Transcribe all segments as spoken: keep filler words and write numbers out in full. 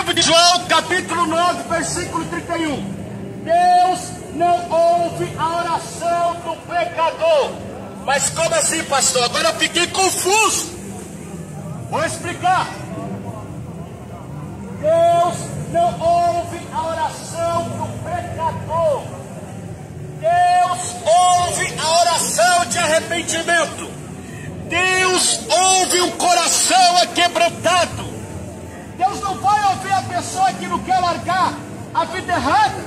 livro de João, capítulo nove, versículo trinta e um. Deus não ouve a oração do pecador. Mas como assim, pastor? Agora eu fiquei confuso. Vou explicar. Deus não ouve a oração do pecador. Deus ouve a oração de arrependimento. Deus ouve um coração aquebrantado. Deus não vai ouvir a pessoa que não quer largar a vida errada.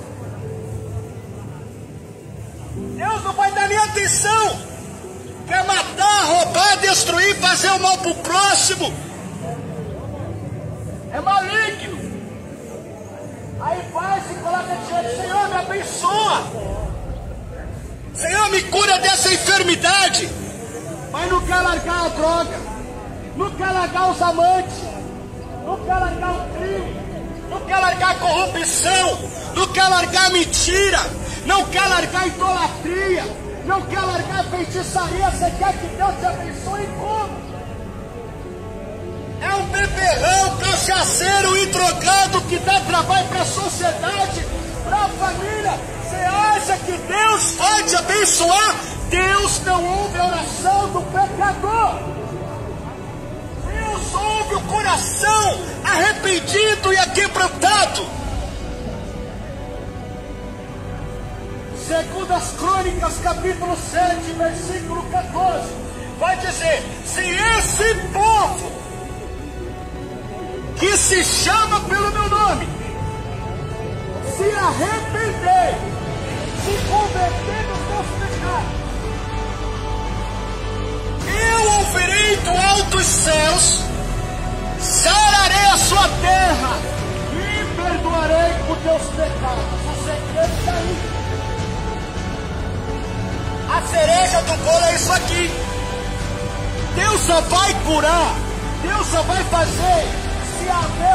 Deus não vai dar nem atenção. Quer matar, roubar, destruir, fazer o mal para o próximo. É maligno. Aí vai e coloca diante: Senhor, me abençoa. Senhor, me cura dessa enfermidade. Mas não quer largar a droga, não quer largar os amantes, não quer largar o crime, não quer largar a corrupção, não quer largar a mentira, não quer largar a idolatria, não quer largar a feitiçaria. Você quer que Deus te abençoe como? É um beberrão, cachaceiro e drogado que dá trabalho para a sociedade, para a família. Você acha que Deus vai te abençoar? Deus não ouve a oração do pecador. Deus ouve o coração arrependido e aquebrantado. Segundo as Crônicas, capítulo sete, versículo quatorze, vai dizer: se esse povo que se chama pelo meu nome se arrepender, se converter dos seus pecados, eu ouvirei do alto dos céus, sararei a sua terra e perdoarei os teus pecados. O segredo está aí. A cereja do bolo é isso aqui. Deus só vai curar, Deus só vai fazer se haver